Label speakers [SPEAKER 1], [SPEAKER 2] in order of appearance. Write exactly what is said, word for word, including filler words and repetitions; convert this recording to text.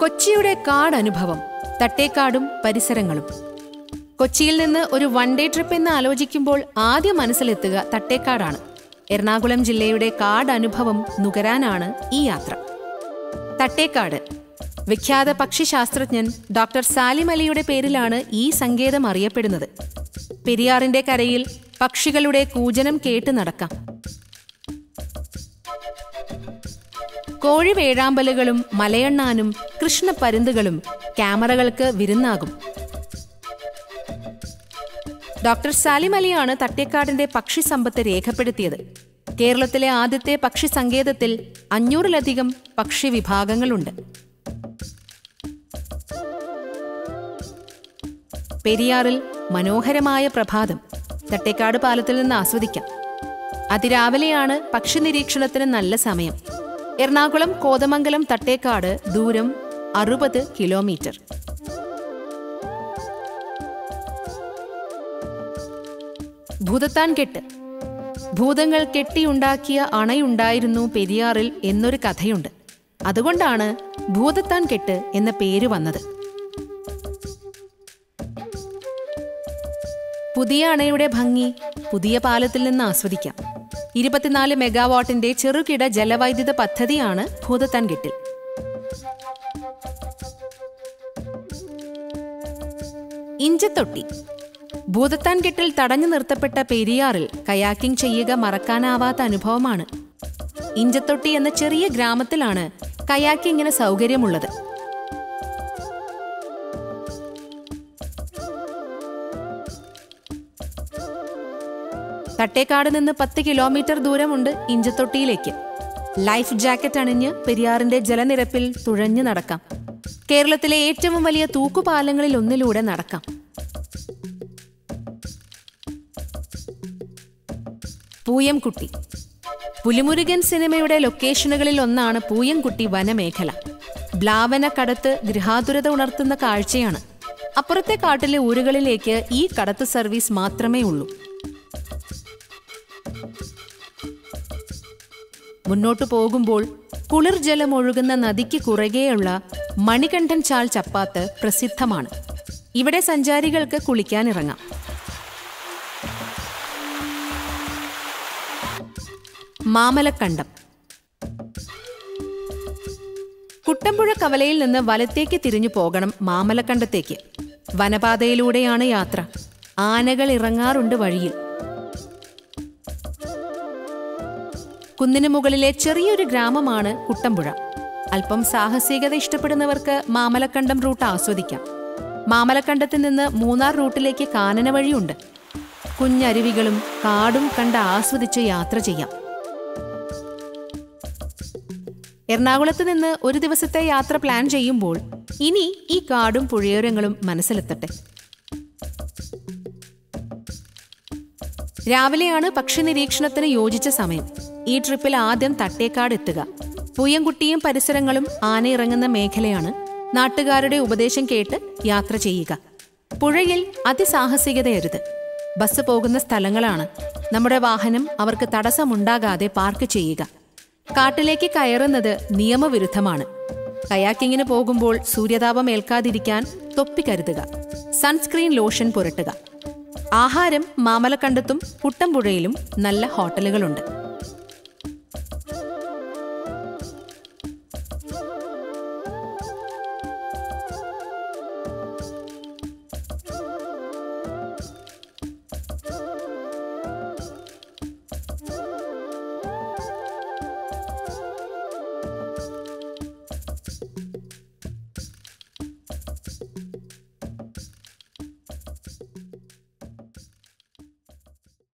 [SPEAKER 1] കൊച്ചിയുടെ കാടനുഭവം, തട്ടേക്കാടും പരിസരങ്ങളും. കൊച്ചിയിൽ നിന്ന് ഒരു വൺ ഡേ ട്രിപ്പ് എന്ന് ആലോചിക്കുമ്പോൾ ആദ്യം മനസ്സിലെത്തുക തട്ടേക്കാടാണ്. എറണാകുളം ജില്ലയുടെ കാടനുഭവം നുകരാനാണ് ഈ യാത്ര. തട്ടേക്കാട് വിഖ്യാത പക്ഷിശാസ്ത്രജ്ഞൻ ഡോക്ടർ സാലിം അലിയുടെ പേരിലാണ് ഈ സങ്കേതം അറിയപ്പെടുന്നത്. പെരിയാറിന്റെ കരയിൽ പക്ഷികളുടെ കൂജനം കേട്ട് നടക്കാം. കോഴി വേഴാമ്പലുകളും മലയണ്ണാനും കൃഷ്ണപ്പരുന്തുകളും ക്യാമറകൾക്ക് വിരുന്നാകും. ഡോക്ടർ സാലിം അലിയാണ് തട്ടേക്കാടിന്റെ പക്ഷി സമ്പത്ത് രേഖപ്പെടുത്തിയത്. കേരളത്തിലെ ആദ്യത്തെ പക്ഷി സങ്കേതത്തിൽ അഞ്ഞൂറിലധികം പക്ഷി വിഭാഗങ്ങളുണ്ട്. പെരിയാറിൽ മനോഹരമായ പ്രഭാതം തട്ടേക്കാട് പാലത്തിൽ നിന്ന് ആസ്വദിക്കാം. അതിരാവിലെയാണ് പക്ഷി നിരീക്ഷണത്തിന് നല്ല സമയം. എറണാകുളം കോതമംഗലം തട്ടേക്കാട് ദൂരം അറുപത് കിലോമീറ്റർ. ഭൂതത്താൻ കെട്ട്. ഭൂതങ്ങൾ കെട്ടിയുണ്ടാക്കിയ അണയുണ്ടായിരുന്നു പെരിയാറിൽ എന്നൊരു കഥയുണ്ട്. അതുകൊണ്ടാണ് ഭൂതത്താൻ കെട്ട് എന്ന പേര് വന്നത്. പുതിയ അണയുടെ ഭംഗി പുതിയ പാലത്തിൽ നിന്ന് ആസ്വദിക്കാം. ഇരുപത്തിനാല് മെഗാവാട്ടിന്റെ ചെറുകിട ജലവൈദ്യുത പദ്ധതിയാണ് ഭൂതത്താൻ കെട്ടിൽ. ഇഞ്ചത്തൊട്ടി. ഭൂതത്താൻ കെട്ടിൽ തടഞ്ഞു നിർത്തപ്പെട്ട പെരിയാറിൽ കയാക്കിംഗ് ചെയ്യുക മറക്കാനാവാത്ത അനുഭവമാണ്. ഇഞ്ചത്തൊട്ടി എന്ന ചെറിയ ഗ്രാമത്തിലാണ് കയാക്കിങ്ങിന് സൗകര്യമുള്ളത്. തട്ടേക്കാട് നിന്ന് പത്ത് കിലോമീറ്റർ ദൂരമുണ്ട് ഇഞ്ചത്തൊട്ടിയിലേക്ക്. ലൈഫ് ജാക്കറ്റ് അണിഞ്ഞ് പെരിയാറിന്റെ ജലനിരപ്പിൽ തുഴഞ്ഞു നടക്കാം. കേരളത്തിലെ ഏറ്റവും വലിയ തൂക്കുപാലങ്ങളിൽ ഒന്നിലൂടെ നടക്കാം. പൂയംകുട്ടി. പുലിമുരുകൻ സിനിമയുടെ ലൊക്കേഷനുകളിൽ ഒന്നാണ് പൂയംകുട്ടി വനമേഖല. ബ്ലാവന കടത്ത് ഗൃഹാതുരത ഉണർത്തുന്ന കാഴ്ചയാണ്. അപ്പുറത്തെ കാട്ടിലെ ഊരുകളിലേക്ക് ഈ കടത്ത് സർവീസ് മാത്രമേ ഉള്ളൂ. മുന്നോട്ടു പോകുമ്പോൾ കുളിർ ജലമൊഴുകുന്ന നദിക്ക് കുറുകെയുള്ള മണികണ്ഠൻ ചാൽ ചപ്പാത്ത് പ്രസിദ്ധമാണ്. ഇവിടെ സഞ്ചാരികൾക്ക് കുളിക്കാനിറങ്ങാം. മാമലക്കണ്ടം. കുട്ടമ്പുഴ കവലയിൽ നിന്ന് വലത്തേക്ക് തിരിഞ്ഞു പോകണം മാമലക്കണ്ടത്തേക്ക്. വനപാതയിലൂടെയാണ് യാത്ര. ആനകൾ ഇറങ്ങാറുണ്ട് വഴിയിൽ. കുന്നിനു മുകളിലെ ചെറിയൊരു ഗ്രാമമാണ് കുട്ടമ്പുഴ. അല്പം സാഹസികത ഇഷ്ടപ്പെടുന്നവർക്ക് മാമലക്കണ്ടം റൂട്ട് ആസ്വദിക്കാം. മാമലക്കണ്ടത്തിൽ നിന്ന് മൂന്നാർ റൂട്ടിലേക്ക് കാനന വഴിയുണ്ട്. കുഞ്ഞരുവികളും കാടും കണ്ട് ആസ്വദിച്ച് യാത്ര ചെയ്യാം. എറണാകുളത്ത് നിന്ന് ഒരു ദിവസത്തെ യാത്ര പ്ലാൻ ചെയ്യുമ്പോൾ ഇനി ഈ കാടും പുഴയോരങ്ങളും മനസ്സിലെത്തട്ടെ. രാവിലെയാണ് പക്ഷി നിരീക്ഷണത്തിന് യോജിച്ച സമയം. ഈ ട്രിപ്പിൽ ആദ്യം തട്ടേക്കാട് എത്തുക. പൂയംകുട്ടിയും പരിസരങ്ങളും ആന ഇറങ്ങുന്ന മേഖലയാണ്. നാട്ടുകാരുടെ ഉപദേശം കേട്ട് യാത്ര ചെയ്യുക. പുഴയിൽ അതിസാഹസികതയരുത്. ബസ് പോകുന്ന സ്ഥലങ്ങളാണ്. നമ്മുടെ വാഹനം അവർക്ക് തടസ്സമുണ്ടാകാതെ പാർക്ക് ചെയ്യുക. കാട്ടിലേക്ക് കയറുന്നത് നിയമവിരുദ്ധമാണ്. കയാക്കിങ്ങിന് പോകുമ്പോൾ സൂര്യതാപം ഏൽക്കാതിരിക്കാൻ തൊപ്പി കരുതുക. സൺസ്ക്രീൻ ലോഷൻ പുരട്ടുക. ആഹാരം മാമലക്കണ്ടത്തും കുട്ടമ്പുഴയിലും നല്ല ഹോട്ടലുകളുണ്ട്.